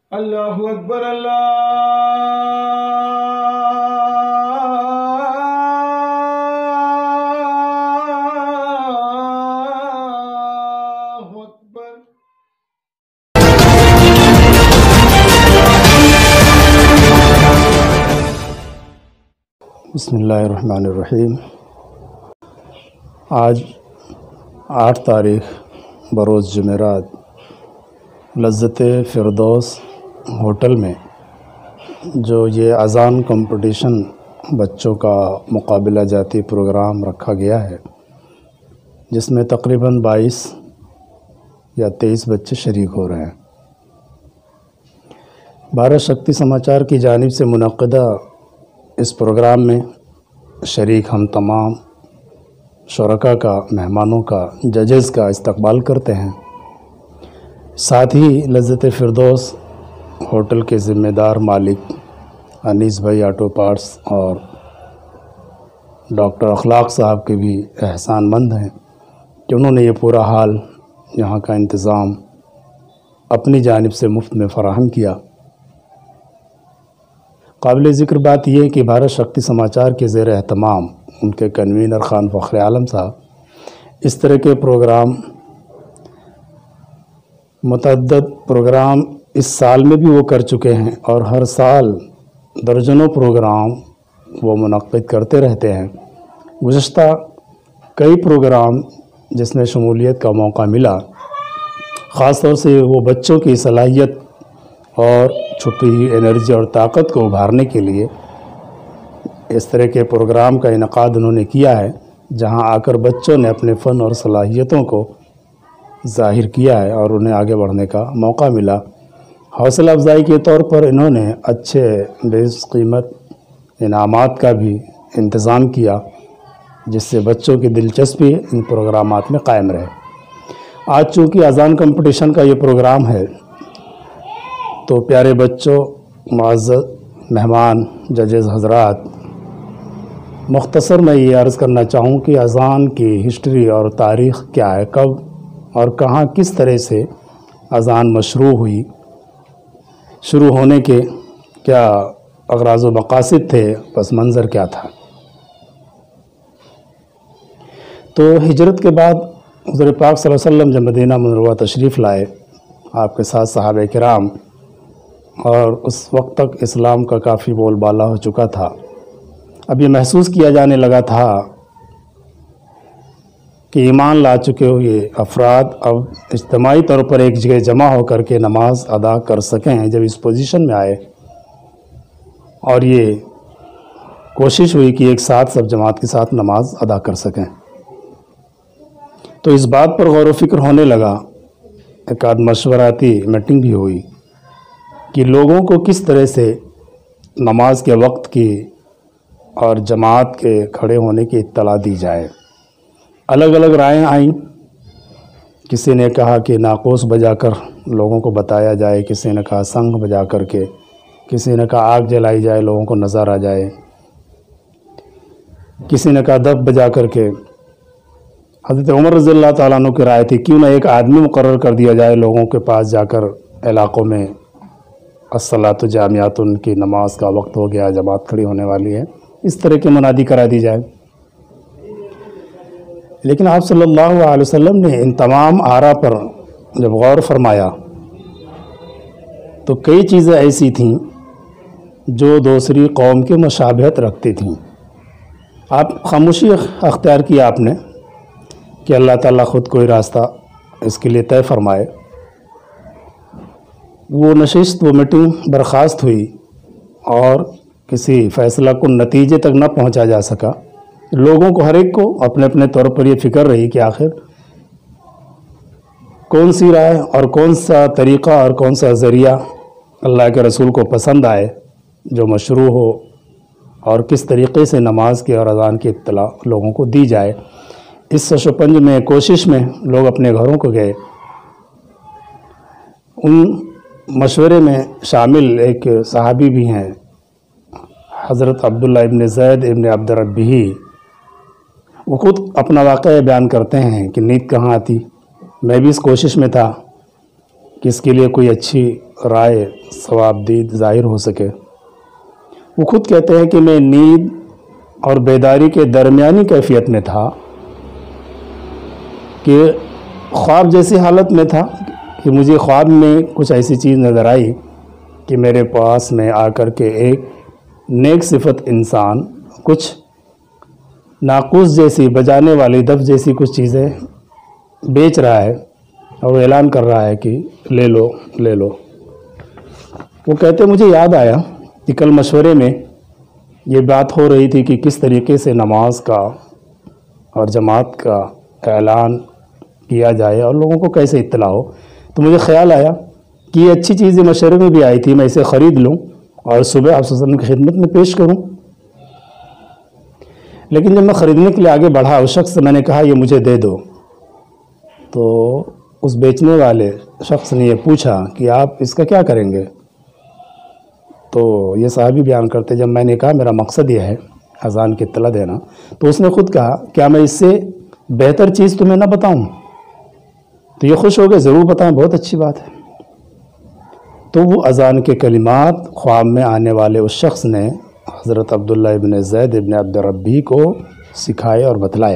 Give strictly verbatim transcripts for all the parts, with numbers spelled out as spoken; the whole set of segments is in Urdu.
اللہ اکبر اللہ اکبر۔ بسم اللہ الرحمن الرحیم۔ آج آٹھ تاریخ بروز جمعرات لذت فردوس ہوٹل میں جو یہ اذان کمپٹیشن بچوں کا مقابلہ جاتی پروگرام رکھا گیا ہے، جس میں تقریباً بائیس یا تیئیس بچے شریک ہو رہے ہیں۔ بھارت شکتی سماچار کی جانب سے منعقدہ اس پروگرام میں شریک ہم تمام شرکاء کا، مہمانوں کا، ججز کا استقبال کرتے ہیں۔ ساتھ ہی لذت فردوس ہوٹل کے ذمہ دار مالک انیس بھائی آٹو پارٹس اور ڈاکٹر اخلاق صاحب کے بھی احسان مند ہیں کہ انہوں نے یہ پورا حال، یہاں کا انتظام اپنی جانب سے مفت میں فراہم کیا۔ قابل ذکر بات یہ کہ بھارت شکتی سماچار کے زیر اہتمام ان کے کنوینر خان فخر عالم صاحب اس طرح کے پروگرام، متعدد پروگرام اس سال میں بھی وہ کر چکے ہیں اور ہر سال درجنوں پروگرام وہ منعقد کرتے رہتے ہیں۔ گزشتہ کئی پروگرام جس میں شمولیت کا موقع ملا، خاص طور سے وہ بچوں کی صلاحیت اور چھپی ہوئی انرجی اور طاقت کو ابھارنے کے لیے اس طرح کے پروگرام کا انعقاد انہوں نے کیا ہے، جہاں آ کر بچوں نے اپنے فن اور صلاحیتوں کو ظاہر کیا ہے اور انہیں آگے بڑھنے کا موقع ملا۔ حوصلہ افزائی کے طور پر انہوں نے اچھے بیس قیمت انعامات کا بھی انتظام کیا، جس سے بچوں کی دلچسپی ان پروگرامات میں قائم رہے۔ آج چونکہ اذان کمپٹیشن کا یہ پروگرام ہے، تو پیارے بچوں، معزز مہمان، ججز حضرات، مختصر میں یہ عرض کرنا چاہوں کہ اذان کی ہسٹری اور تاریخ کیا ہے، کب اور کہاں کس طرح سے اذان مشروع ہوئی، شروع ہونے کے کیا اغراض و مقاصد تھے، پس منظر کیا تھا۔ تو ہجرت کے بعد حضور پاک صلی اللہ علیہ وسلم جب مدینہ منورہ تشریف لائے، آپ کے ساتھ صحابہ کرام، اور اس وقت تک اسلام کا کافی بول بالا ہو چکا تھا۔ اب یہ محسوس کیا جانے لگا تھا کہ ایمان لا چکے ہوئے افراد اب اجتماعی طور پر ایک جگہ جمع ہو کر کے نماز ادا کر سکیں۔ جب اس پوزیشن میں آئے اور یہ کوشش ہوئی کہ ایک ساتھ سب جماعت کے ساتھ نماز ادا کر سکیں، تو اس بات پر غور و فکر ہونے لگا، ایک آدھ مشورتی میٹنگ بھی ہوئی کہ لوگوں کو کس طرح سے نماز کے وقت کی اور جماعت کے کھڑے ہونے کی اطلاع دی جائے۔ الگ الگ رائیں آئیں۔ کسی نے کہا کہ ناقوس بجا کر لوگوں کو بتایا جائے، کسی نے کہا سنگ بجا کر کے، کسی نے کہا آگ جلائی جائے، لوگوں کو نظر آ جائے، کسی نے کہا دف بجا کر کے۔ حضرت عمر رضی اللہ تعالیٰ عنہ کی رائے تھی کیوں نہ ایک آدمی مقرر کر دیا جائے، لوگوں کے پاس جا کر علاقوں میں الصلاۃ جامعۃ، ان کی نماز کا وقت ہو گیا، جماعت کھڑی ہونے والی ہے، اس طرح کی منادی کرا دی جائے۔ لیکن آپ صلی اللہ علیہ وسلم نے ان تمام آراء پر جب غور فرمایا تو کئی چیزیں ایسی تھیں جو دوسری قوم کی مشابہت رکھتی تھیں۔ آپ خاموشی اختیار کیا آپ نے کہ اللہ تعالیٰ خود کوئی راستہ اس کے لیے طے فرمائے۔ وہ نشست، وہ میٹنگ برخاست ہوئی اور کسی فیصلہ کن نتیجے تک نہ پہنچا جا سکا۔ لوگوں کو، ہر ایک کو اپنے اپنے طور پر یہ فکر رہی کہ آخر کون سی رائے اور کون سا طریقہ اور کون سا ذریعہ اللہ کے رسول کو پسند آئے، جو مشروع ہو، اور کس طریقے سے نماز کے اور اذان کی اطلاع لوگوں کو دی جائے۔ اس سشپنج میں، کوشش میں لوگ اپنے گھروں کو گئے۔ ان مشورے میں شامل ایک صحابی بھی ہیں، حضرت عبداللہ ابن زید ابن عبد ربہ۔ وہ خود اپنا واقعہ بیان کرتے ہیں کہ نیند کہاں آتی، میں بھی اس کوشش میں تھا کہ اس کے لیے کوئی اچھی رائے ثواب دید ظاہر ہو سکے۔ وہ خود کہتے ہیں کہ میں نیند اور بیداری کے درمیانی کیفیت میں تھا، کہ خواب جیسی حالت میں تھا کہ مجھے خواب میں کچھ ایسی چیز نظر آئی کہ میرے پاس میں آ کر کے ایک نیک صفت انسان کچھ ناقوس جیسی، بجانے والی دف جیسی کچھ چیزیں بیچ رہا ہے اور وہ اعلان کر رہا ہے کہ لے لو لے لو۔ وہ کہتے مجھے یاد آیا کہ کل مشورے میں یہ بات ہو رہی تھی کہ کس طریقے سے نماز کا اور جماعت کا اعلان کیا جائے اور لوگوں کو کیسے اطلاع ہو، تو مجھے خیال آیا کہ یہ اچھی چیزیں مشورے میں بھی آئی تھی، میں اسے خرید لوں اور صبح آپ صلی اللہ علیہ وسلم کی خدمت میں پیش کروں۔ لیکن جب میں خریدنے کے لیے آگے بڑھا، اس شخص سے میں نے کہا یہ مجھے دے دو، تو اس بیچنے والے شخص نے یہ پوچھا کہ آپ اس کا کیا کریں گے؟ تو یہ صحابی بیان کرتے جب میں نے کہا میرا مقصد یہ ہے اذان کی اطلاع دینا، تو اس نے خود کہا کیا میں اس سے بہتر چیز تمہیں نہ بتاؤں؟ تو یہ خوش ہو گئے، ضرور بتائیں، بہت اچھی بات ہے۔ تو وہ اذان کے کلمات خواب میں آنے والے اس شخص نے حضرت عبداللہ ابن زید ابن عبد ربی کو سکھائے اور بتلائے۔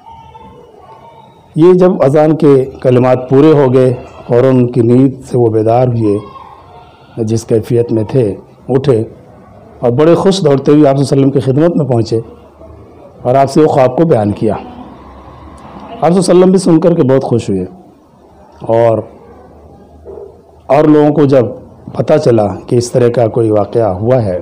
یہ جب اذان کے کلمات پورے ہو گئے، فوراً ان کی نیند سے وہ بیدار ہوئے، جس کیفیت میں تھے اٹھے اور بڑے خوش دوڑتے ہوئے آپ صلی اللہ علیہ وسلم کی خدمت میں پہنچے اور آپ سے وہ خواب کو بیان کیا۔ آپ صلی اللہ علیہ وسلم بھی سن کر کے بہت خوش ہوئے، اور اور لوگوں کو جب پتہ چلا کہ اس طرح کا کوئی واقعہ ہوا ہے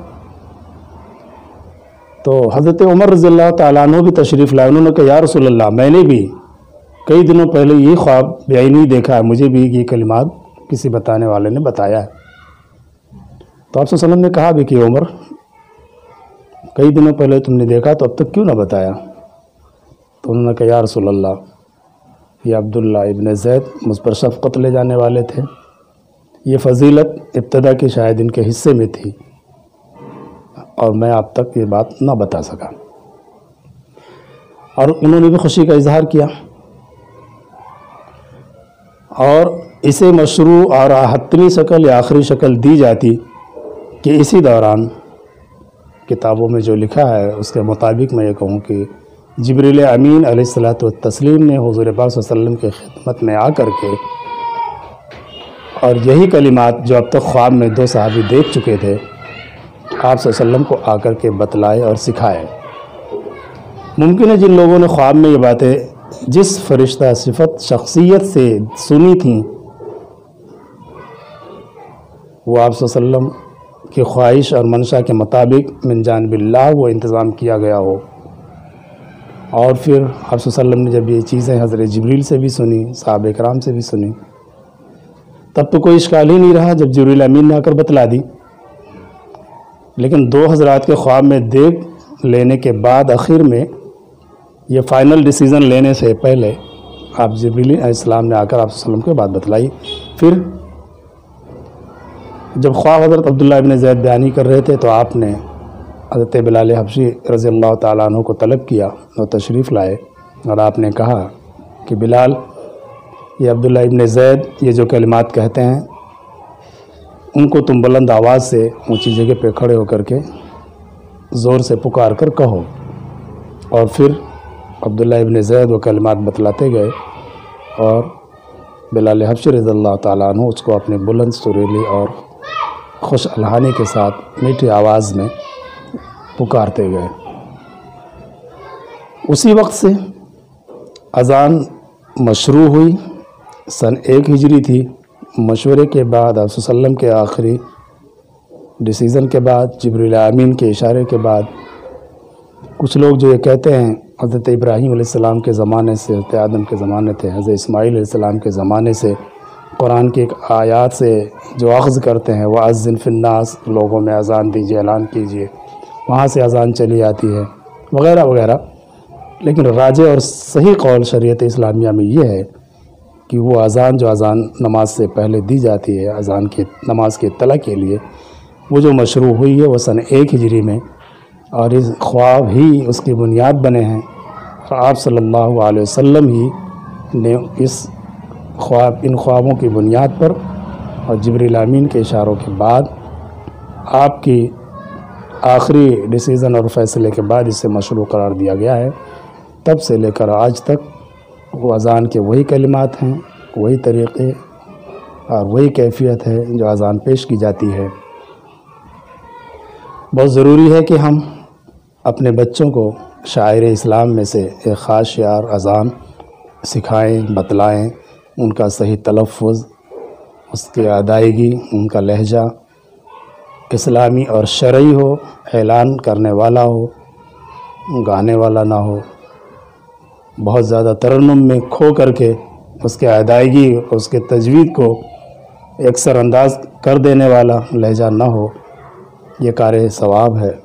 تو حضرت عمر رضی اللہ تعالیٰ عنہ بھی تشریف لائے۔ انہوں نے کہا یا رسول اللہ، میں نے بھی کئی دنوں پہلے یہ خواب بعینی دیکھا ہے، مجھے بھی یہ کلمات کسی بتانے والے نے بتایا ہے۔ تو آپ صلی اللہ علیہ وسلم نے کہا بھی کہ عمر، کئی دنوں پہلے تم نے دیکھا تو اب تک کیوں نہ بتایا؟ تو انہوں نے کہا یا رسول اللہ، یہ عبداللہ ابن زید مجھ پر شفقت لے جانے والے تھے، یہ فضیلت ابتدا کی شاید ان کے حصے میں تھی اور میں اب تک یہ بات نہ بتا سکا۔ اور انہوں نے بھی خوشی کا اظہار کیا، اور اسے مشروع اور حتمی شکل یا آخری شکل دی جاتی کہ اسی دوران کتابوں میں جو لکھا ہے اس کے مطابق میں یہ کہوں کہ جبریل امین علیہ الصلاۃ والتسلیم نے حضور پاک صلی اللہ علیہ وسلم کی خدمت میں آ کر کے اور یہی کلمات جو اب تک خواب میں دو صحابی دیکھ چکے تھے، آپ صلی اللہ علیہ وسلم کو آ کر کے بتلائے اور سکھائے۔ ممکن ہے جن لوگوں نے خواب میں یہ باتیں جس فرشتہ صفت شخصیت سے سنی تھیں، وہ آپ صلی اللہ علیہ وسلم کی خواہش اور منشا کے مطابق من جانب اللہ وہ انتظام کیا گیا ہو، اور پھر آپ صلی اللہ علیہ وسلم نے جب یہ چیزیں حضرت جبریل سے بھی سنی، صحابہ کرام سے بھی سنی، تب تو کوئی اشکال ہی نہیں رہا جب جبریل امین نے آ کر بتلا دی۔ لیکن دو حضرات کے خواب میں دیکھ لینے کے بعد آخر میں یہ فائنل ڈیسیزن لینے سے پہلے آپ جبریل علیہ السلام نے آ کر آپ صلی اللہ علیہ وسلم کو بات بتلائی۔ پھر جب خواب حضرت عبداللہ ابن زید بیانی کر رہے تھے تو آپ نے حضرت بلال حبشی رضی اللہ تعالیٰ عنہ کو طلب کیا اور تشریف لائے، اور آپ نے کہا کہ بلال، یہ عبداللہ ابن زید یہ جو کلمات کہتے ہیں ان کو تم بلند آواز سے اونچی جگہ پہ کھڑے ہو کر کے زور سے پکار کر کہو۔ اور پھر عبداللہ ابن زید وہ کلمات بتلاتے گئے اور بلال حبشی رضی اللہ تعالیٰ عنہ اس کو اپنے بلند سریلی اور خوش الحانی کے ساتھ میٹھی آواز میں پکارتے گئے۔ اسی وقت سے اذان مشروع ہوئی۔ سن ایک ہجری تھی۔ مشورے کے بعد آپ صلی اللہ علیہ وسلم کے آخری ڈیسیزن کے بعد، جبریل امین کے اشارے کے بعد، کچھ لوگ جو یہ کہتے ہیں حضرت ابراہیم علیہ السلام کے زمانے سے، حضرت آدم کے زمانے تھے، حضرت اسماعیل علیہ السلام کے زمانے سے قرآن کی ایک آیات سے جو اخذ کرتے ہیں، وَأَذِّن فِي النَّاسِ، لوگوں میں اذان دیجیے، اعلان کیجیے، وہاں سے اذان چلی آتی ہے وغیرہ وغیرہ۔ لیکن راجح اور صحیح قول شریعت اسلامیہ میں یہ ہے کہ وہ اذان جو اذان نماز سے پہلے دی جاتی ہے، اذان کی نماز کی اطلاع کے لیے، وہ جو مشروع ہوئی ہے وہ سن ایک ہجری میں، اور اس خواب ہی اس کی بنیاد بنے ہیں، اور آپ صلی اللہ علیہ وسلم ہی نے اس خواب ان خوابوں کی بنیاد پر اور جبریل امین کے اشاروں کے بعد آپ کی آخری ڈیسیزن اور فیصلے کے بعد اسے مشروع قرار دیا گیا ہے، تب سے لے کر آج تک وہ اذان کے وہی کلمات ہیں، وہی طریقے اور وہی کیفیت ہے جو اذان پیش کی جاتی ہے۔ بہت ضروری ہے کہ ہم اپنے بچوں کو شاعر اسلام میں سے ایک خاص شعار اذان سکھائیں، بتلائیں، ان کا صحیح تلفظ، اس کی ادائیگی، ان کا لہجہ اسلامی اور شرعی ہو، اعلان کرنے والا ہو، گانے والا نہ ہو، بہت زیادہ ترنم میں کھو کر کے اس کے ادائیگی، اس کے تجوید کو یکسر انداز کر دینے والا لہجہ نہ ہو، یہ کار ثواب ہے۔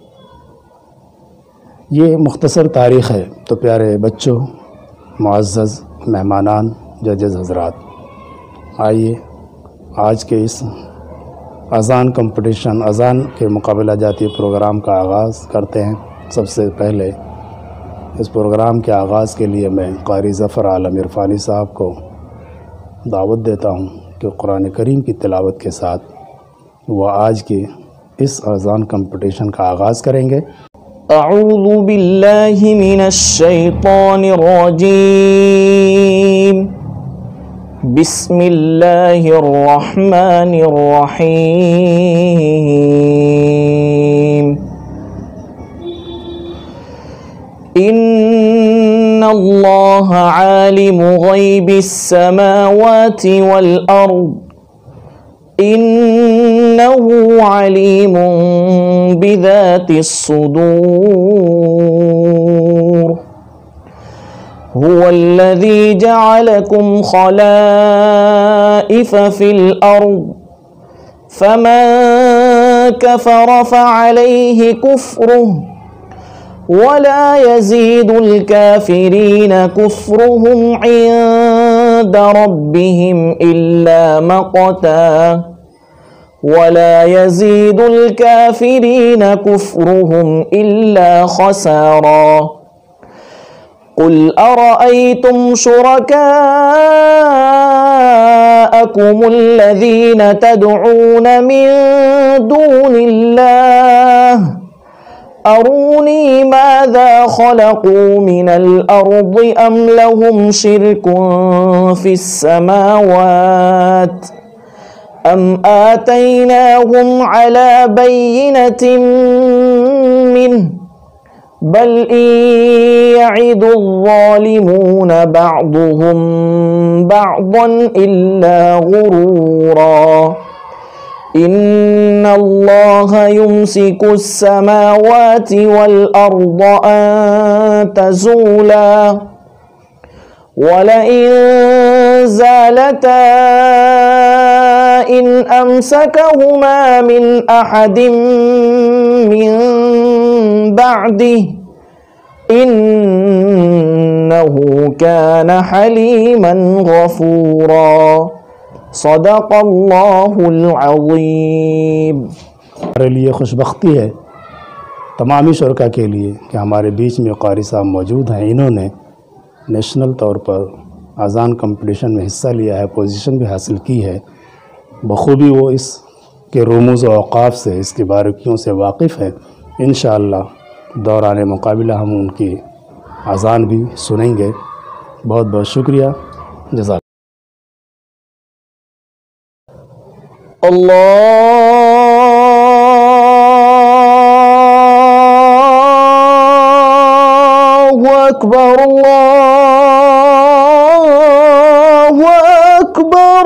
یہ مختصر تاریخ ہے، تو پیارے بچوں، معزز مہمانان، ججز حضرات، آئیے آج کے اس اذان کمپٹیشن، اذان کے مقابلہ جاتی پروگرام کا آغاز کرتے ہیں۔ سب سے پہلے اس پروگرام کے آغاز کے لیے میں قاری ظفر عالم عرفانی صاحب کو دعوت دیتا ہوں کہ قرآن کریم کی تلاوت کے ساتھ وہ آج کے اس اذان کمپٹیشن کا آغاز کریں گے۔ اعوذ باللہ من الشیطان الرجیم، بسم اللہ الرحمن الرحیم۔ ان اللہ عالم غیب السماوات والارض، انه علیم بذات الصدور، هو الذي جعلكم خلائف في الأرض، فمن كفر فعليه كفره، ولا يزيد الكافرين كفرهم عند ربهم إلا مقتا، ولا يزيد الكافرين كفرهم إلا خسارا۔ قل أرأيتم شركاءكم الذين تدعون من دون الله، أروني ماذا خلقوا من الأرض أم لهم شرك في السماوات، أم آتيناهم على بينة منه، بل إن يعد الظالمون بعضهم بعضا إلا غرورا۔ إن الله يمسك السماوات والأرض أن تزولا، ولئن زالتا إن أمسكهما من أحد من بعده، إنه كان حليما غفورا۔ صدق اللہ العظیم۔ ہمارے لیے خوش بختی ہے، تمامی شرکاء کے لیے، کہ ہمارے بیچ میں قاری صاحب موجود ہیں۔ انہوں نے نیشنل طور پر اذان کمپٹیشن میں حصہ لیا ہے، پوزیشن بھی حاصل کی ہے، بخوبی وہ اس کے رموز و اوقاف سے، اس کی باریکیوں سے واقف ہے۔ انشاءاللہ دوران مقابلہ ہم ان کی اذان بھی سنیں گے۔ بہت بہت شکریہ، جزاک اللہ اکبر، اللہ اکبر،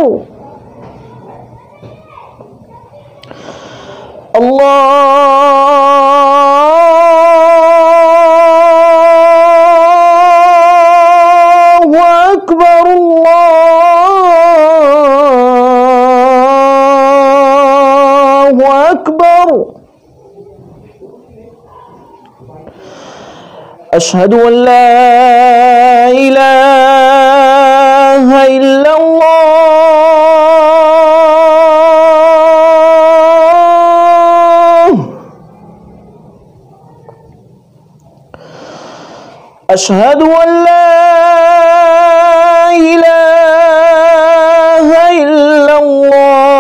اللہ اکبر، اللہ اکبر۔ اشہد ان لا الہ الا اللہ، اشہد ان لا الہ الا اللہ،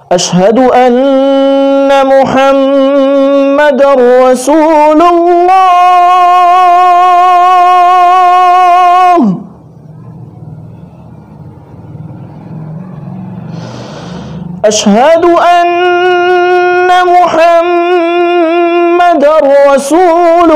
أشهد أن محمد رسول الله. أشهد أن محمد رسول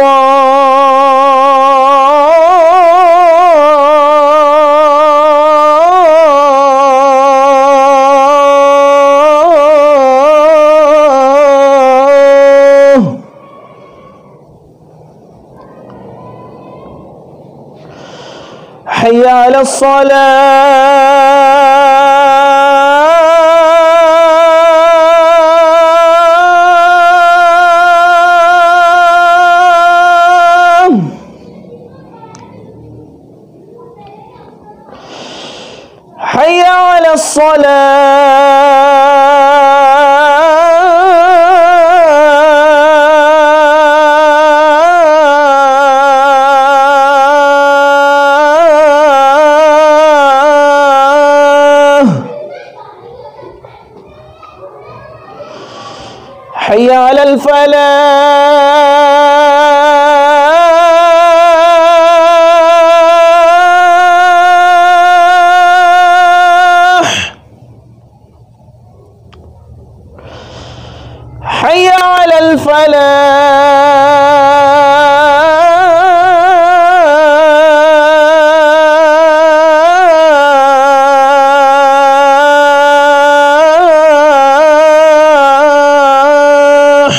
الله. حي على الصلاة. حي على الصلاة. حي على الفلاح. حي على الفلاح.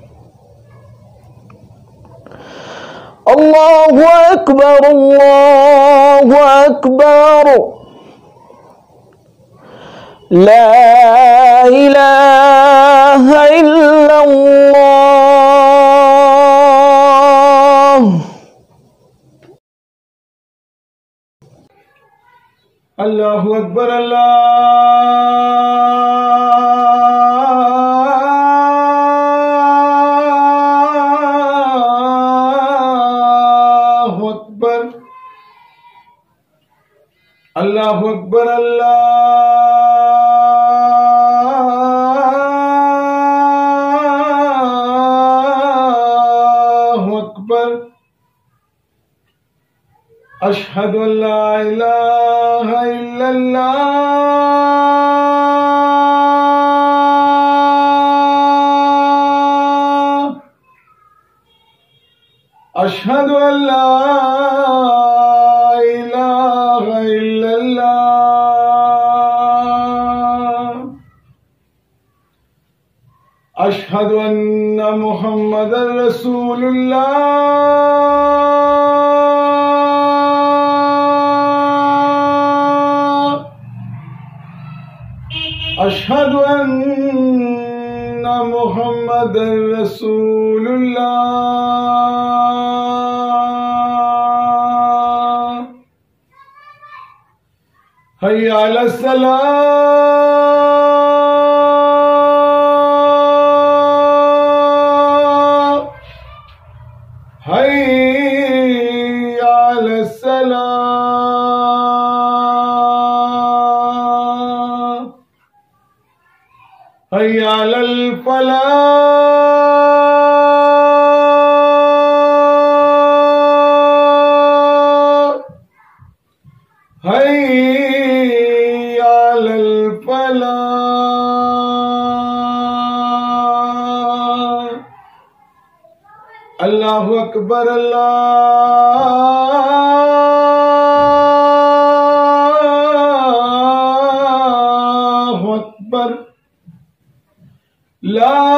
الله أكبر الله أكبر. لا إله إلا الله. اللہ اکبر اللہ اکبر اللہ اکبر اللہ اکبر اشہد ان لا الہ الا اللہ اشہد ان لا الہ الا اللہ اشہد ان محمد رسول اللہ اشہد ان محمد رسول اللہ حی علی الصلاة حی علی الصلاة حی علی الفلاح حی علی الفلاح اللہ اکبر اللہ اکبر لا